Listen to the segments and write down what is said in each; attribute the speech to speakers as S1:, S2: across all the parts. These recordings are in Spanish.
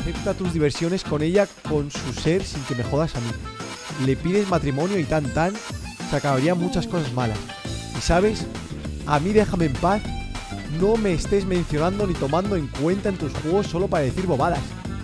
S1: acepta tus diversiones con ella, con su ser, sin que me jodas a mí. Le pides matrimonio y tan, se acabarían muchas cosas malas. Y sabes, a mí déjame en paz. No me estés mencionando ni tomando en cuenta en tus juegos solo para decir bobadas.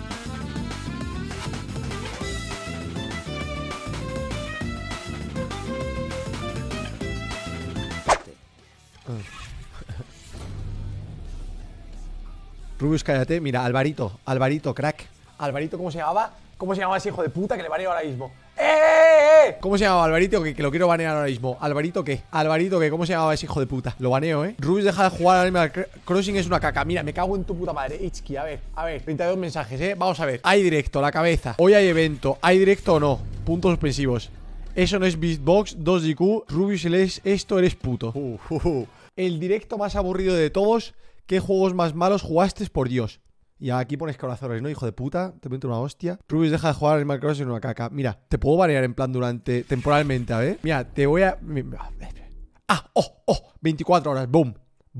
S1: Rubius, cállate. Mira, Alvarito, crack. Alvarito, ¿cómo se llamaba? ¿Cómo se llamaba ese hijo de puta que le baneo ahora mismo? ¿Cómo se llamaba Alvarito? Que lo quiero banear ahora mismo. ¿Alvarito qué? ¿Alvarito qué? ¿Cómo se llamaba ese hijo de puta? Lo baneo, Rubius, deja de jugar al Animal Crossing, es una caca. Mira, me cago en tu puta madre. Ichki, a ver. 32 mensajes, Vamos a ver. Hay directo, la cabeza. Hoy hay evento. ¿Hay directo o no? Puntos suspensivos. Eso no es Beatbox, 2GQ. Rubius, esto eres puto. El directo más aburrido de todos. ¿Qué juegos más malos jugaste, por Dios? Y aquí pones corazones, ¿no? Hijo de puta, te meto una hostia. Rubius, deja de jugar al Animal Crossing en una caca. Mira, te puedo banear en plan temporalmente, a ver. Mira, te voy a... 24 horas, boom.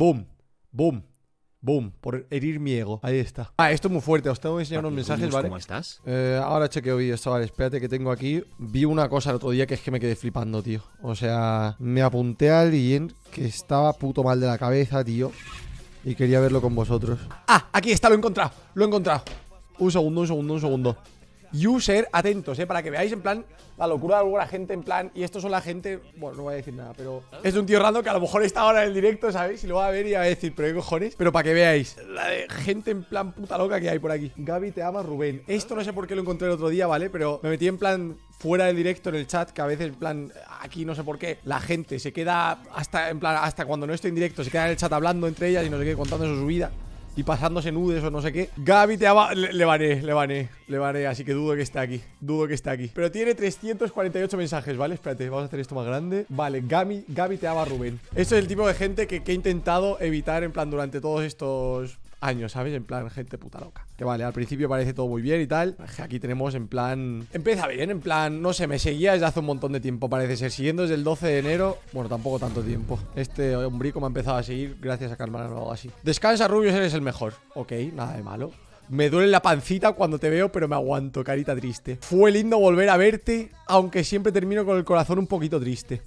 S1: Por herir mi ego. Ahí está. Esto es muy fuerte, os tengo que enseñar unos mensajes, ¿vale?
S2: ¿Cómo estás?
S1: Ahora chequeo vídeos, vale, espérate que tengo aquí. Vi una cosa el otro día que es que me quedé flipando, tío. O sea, me apunté a alguien que estaba puto mal de la cabeza, tío, y quería verlo con vosotros. Aquí está, lo he encontrado. Un segundo. User, atentos, para que veáis en plan la locura de alguna gente, en plan. Y estos son la gente, bueno, no voy a decir nada, pero es un tío random que a lo mejor está ahora en el directo, ¿sabéis? Y lo va a ver y va a decir, pero qué cojones. Pero para que veáis la de gente en plan puta loca que hay por aquí. Gaby te ama, Rubén. Esto no sé por qué lo encontré el otro día, ¿vale? Pero me metí en plan fuera del directo en el chat, que a veces en plan, aquí no sé por qué, la gente se queda hasta, en plan, hasta cuando no estoy en directo, se queda en el chat hablando entre ellas y no sé qué, contando su vida y pasándose nudes o no sé qué. Gaby te ama. Le bané, así que dudo que esté aquí. Pero tiene 348 mensajes, ¿vale? Espérate, vamos a hacer esto más grande. Vale, Gaby te ama, Rubén. Esto es el tipo de gente que he intentado evitar en plan durante todos estos años, ¿sabes? En plan, gente puta loca. Que vale, al principio parece todo muy bien y tal. Aquí tenemos en plan... Empieza bien, en plan, no sé, me seguía desde hace un montón de tiempo, parece ser. Siguiendo desde el 12 de enero. Bueno, tampoco tanto tiempo. Este hombrico me ha empezado a seguir gracias a Carmana o algo así. Descansa, Rubius, eres el mejor. Ok, nada de malo. Me duele la pancita cuando te veo, pero me aguanto, carita triste. Fue lindo volver a verte, aunque siempre termino con el corazón un poquito triste.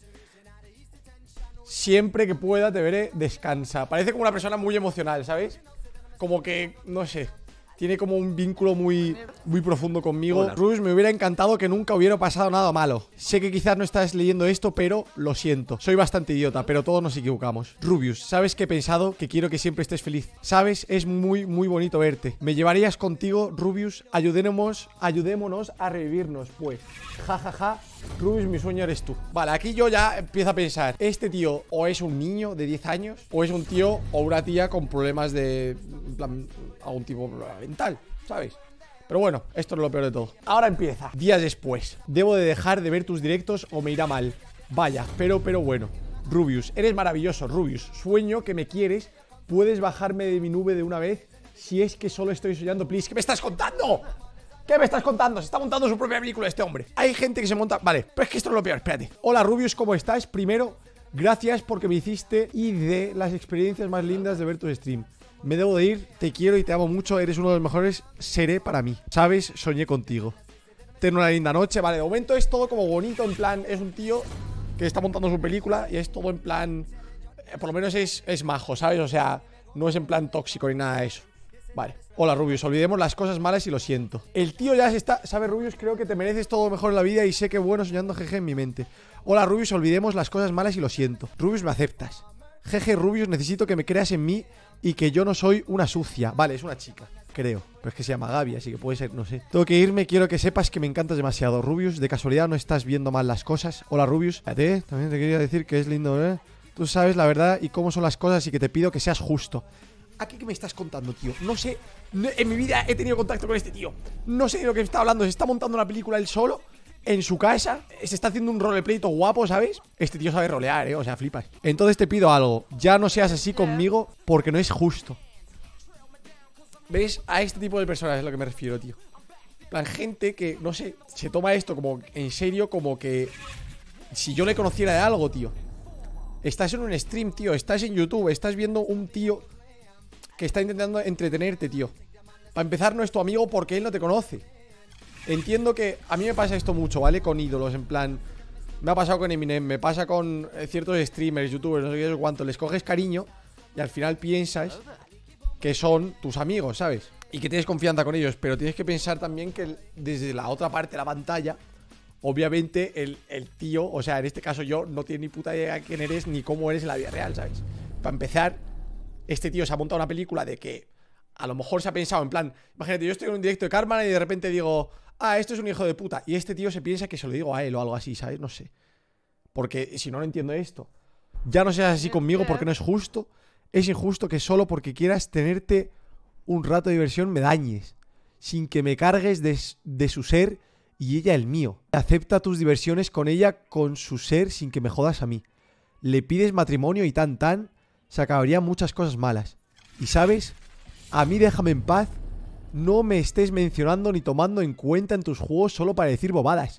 S1: Siempre que pueda te veré, descansa. Parece como una persona muy emocional, ¿sabes? Como que, no sé, tiene como un vínculo muy profundo conmigo. Rubius, me hubiera encantado que nunca hubiera pasado nada malo. Sé que quizás no estás leyendo esto, pero lo siento. Soy bastante idiota, pero todos nos equivocamos. Rubius, ¿sabes qué he pensado? Que quiero que siempre estés feliz. ¿Sabes? Es muy bonito verte. ¿Me llevarías contigo, Rubius? Ayudémonos a revivirnos, pues. Ja. Rubius, mi sueño eres tú. Vale, aquí yo ya empiezo a pensar, este tío o es un niño de 10 años o es un tío o una tía con problemas de, en plan, algún tipo de problema mental, ¿sabes? Pero bueno, esto es lo peor de todo. Ahora empieza. Días después. Debo de dejar de ver tus directos o me irá mal. Vaya, pero bueno. Rubius, eres maravilloso, Rubius. Sueño que me quieres. Puedes bajarme de mi nube de una vez. Si es que solo estoy soñando, please. ¿Qué me estás contando? ¿Qué me estás contando? Se está montando su propia película este hombre. Hay gente que se monta... Vale, pero es que esto es lo peor, espérate. Hola, Rubius, ¿cómo estás? Primero, gracias porque me hiciste y de las experiencias más lindas de ver tu stream. Me debo de ir, te quiero y te amo mucho. Eres uno de los mejores, seré para mí. ¿Sabes? Soñé contigo. Ten una linda noche. Vale, de momento es todo como bonito, en plan... Es un tío que está montando su película y es todo en plan... por lo menos es majo, ¿sabes? O sea, no es en plan tóxico ni nada de eso. Vale. Hola, Rubius, olvidemos las cosas malas y lo siento. El tío ya se está... ¿Sabes, Rubius? Creo que te mereces todo lo mejor en la vida y sé que bueno soñando, jeje, en mi mente. Hola, Rubius, olvidemos las cosas malas y lo siento. Rubius, ¿me aceptas? Jeje, Rubius, necesito que me creas en mí y que yo no soy una sucia. Vale, es una chica, creo. Pero es que se llama Gaby, así que puede ser, no sé. Tengo que irme, quiero que sepas que me encantas demasiado. Rubius, de casualidad no estás viendo mal las cosas. Hola, Rubius. Espérate, también te quería decir que es lindo, ¿eh? Tú sabes la verdad y cómo son las cosas y que te pido que seas justo. ¿Aquí qué me estás contando, tío? No sé, en mi vida he tenido contacto con este tío. No sé de lo que está hablando. Se está montando una película él solo en su casa. Se está haciendo un roleplay todo guapo, ¿sabes? Este tío sabe rolear, o sea, flipas. Entonces te pido algo. Ya no seas así conmigo porque no es justo. ¿Ves? A este tipo de personas es a lo que me refiero, tío. En plan, gente que, no sé, se toma esto como en serio, como que si yo le conociera de algo, tío. Estás en un stream, tío. Estás en YouTube. Estás viendo un tío que está intentando entretenerte, tío. Para empezar, no es tu amigo porque él no te conoce. Entiendo que a mí me pasa esto mucho, ¿vale? Con ídolos, en plan... Me ha pasado con Eminem, me pasa con ciertos streamers, youtubers, no sé qué, cuánto. Les coges cariño y al final piensas que son tus amigos, ¿sabes? Y que tienes confianza con ellos. Pero tienes que pensar también que desde la otra parte de la pantalla, obviamente el tío, o sea, en este caso yo, no tiene ni puta idea de quién eres ni cómo eres en la vida real, ¿sabes? Para empezar, este tío se ha montado una película de que a lo mejor se ha pensado en plan, imagínate, yo estoy en un directo de Karma y de repente digo, ah, esto es un hijo de puta, y este tío se piensa que se lo digo a él o algo así, ¿sabes? No sé. Porque si no, no entiendo esto. Ya no seas así conmigo porque no es justo. Es injusto que solo porque quieras tenerte un rato de diversión me dañes, sin que me cargues de su ser y ella el mío. Acepta tus diversiones con ella, con su ser, sin que me jodas a mí. Le pides matrimonio y tan, se acabarían muchas cosas malas. Y sabes, a mí déjame en paz. No me estés mencionando ni tomando en cuenta en tus juegos solo para decir bobadas.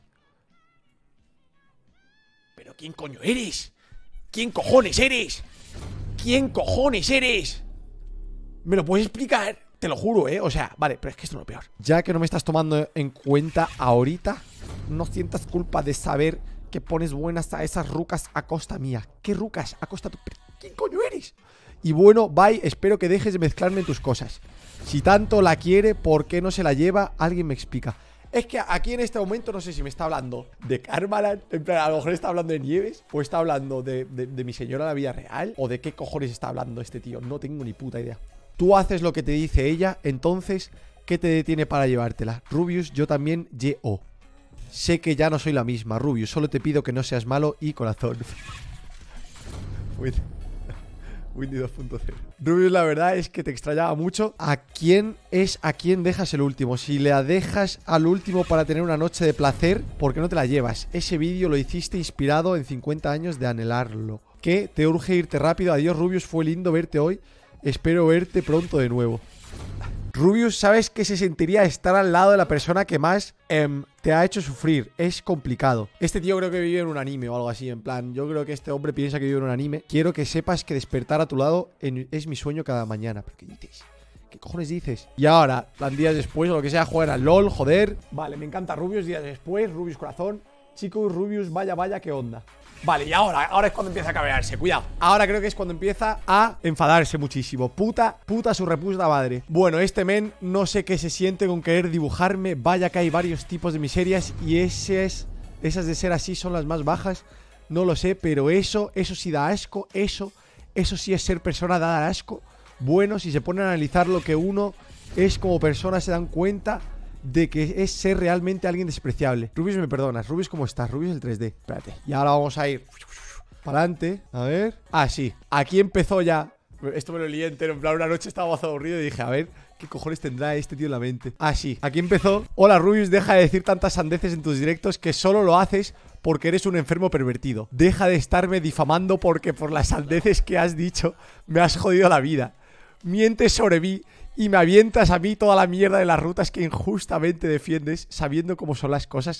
S1: ¿Pero quién coño eres? ¿Quién cojones eres? ¿Quién cojones eres? ¿Me lo puedes explicar? Te lo juro, o sea, vale, pero es que esto es lo peor. Ya que no me estás tomando en cuenta ahorita, no sientas culpa de saber que pones buenas a esas rucas a costa mía. ¿Qué rucas? A costa tu... ¿Quién coño eres? Y bueno, bye, espero que dejes de mezclarme en tus cosas. Si tanto la quiere, ¿por qué no se la lleva? Alguien me explica. Es que aquí en este momento no sé si me está hablando de Karmaland, en plan, a lo mejor está hablando de Nieves, o está hablando de mi señora en la vida real, o de qué cojones está hablando este tío. No tengo ni puta idea. Tú haces lo que te dice ella, entonces, ¿qué te detiene para llevártela? Rubius, yo también, yo. Sé que ya no soy la misma, Rubius, solo te pido que no seas malo y corazón. Windy 2.0. Rubius, la verdad es que te extrañaba mucho. ¿A quién dejas el último? Si la dejas al último para tener una noche de placer, ¿por qué no te la llevas? Ese vídeo lo hiciste inspirado en 50 años de anhelarlo. ¿Qué? Te urge irte rápido. Adiós, Rubius, fue lindo verte hoy. Espero verte pronto de nuevo. Rubius, ¿sabes qué se sentiría estar al lado de la persona que más te ha hecho sufrir? Es complicado. Este tío creo que vive en un anime o algo así. En plan, yo creo que este hombre piensa que vive en un anime. Quiero que sepas que despertar a tu lado es mi sueño cada mañana. ¿Pero qué dices? ¿Qué cojones dices? Y ahora, plan días después o lo que sea, juegan al LOL, joder. Vale, me encanta Rubius, días después, Rubius corazón. Chicos, Rubius, vaya, qué onda. Vale, y ahora es cuando empieza a cabrearse, cuidado. Ahora creo que es cuando empieza a enfadarse muchísimo. Puta su reputa madre. Bueno, este men no sé qué se siente con querer dibujarme. Vaya que hay varios tipos de miserias y esas de ser así son las más bajas. No lo sé, pero eso sí da asco. Eso sí es ser persona, da asco. Bueno, si se ponen a analizar lo que uno es como persona, se dan cuenta de que es ser realmente alguien despreciable. Rubius, me perdonas. Rubius, ¿cómo estás? Rubius el 3D. Espérate. Y ahora vamos a ir para adelante. A ver. Ah, sí. Aquí empezó ya. Esto me lo lié entero. En plan, una noche estaba más aburrido y dije, a ver, ¿qué cojones tendrá este tío en la mente? Ah, sí. Aquí empezó. Hola, Rubius, deja de decir tantas sandeces en tus directos que solo lo haces porque eres un enfermo pervertido. Deja de estarme difamando porque por las sandeces que has dicho me has jodido la vida. Mientes sobre mí y me avientas a mí toda la mierda de las rutas que injustamente defiendes, sabiendo cómo son las cosas.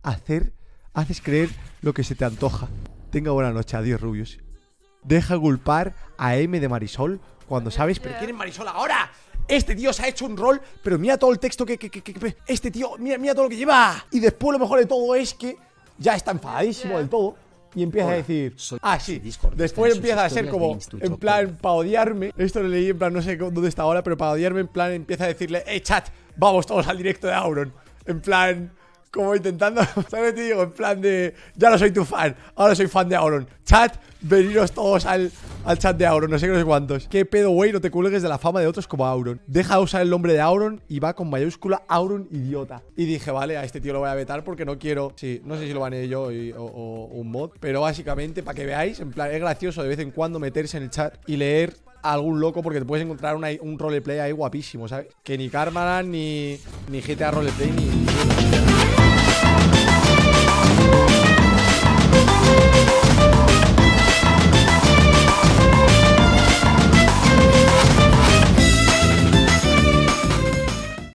S1: Haces creer lo que se te antoja. Tenga buena noche, adiós, Rubius. Deja culpar a M de Marisol cuando sabes... ¿Pero quién es Marisol ahora? Este tío se ha hecho un rol, pero mira todo el texto que este tío, mira todo lo que lleva. Y después lo mejor de todo es que ya está enfadadísimo del todo. Y empieza a decir, ah, sí. Después empieza a ser como, en plan, para odiarme. Esto lo leí, en plan, no sé dónde está ahora, pero para odiarme, en plan, empieza a decirle, chat, vamos todos al directo de Auron. En plan, como intentando, ¿sabes? Te digo, en plan de, ya no soy tu fan, ahora soy fan de Auron. Chat, veniros todos al chat de Auron, no sé qué, no sé cuántos. ¿Qué pedo, güey? No te cuelgues de la fama de otros como Auron. Deja de usar el nombre de Auron y va con mayúscula Auron idiota. Y dije, vale, a este tío lo voy a vetar porque no quiero. Sí, no sé si lo baneé yo o un mod, pero básicamente, para que veáis, en plan, es gracioso de vez en cuando meterse en el chat y leer a algún loco porque te puedes encontrar un roleplay ahí guapísimo, ¿sabes? Que ni Karmaland ni GTA Roleplay ni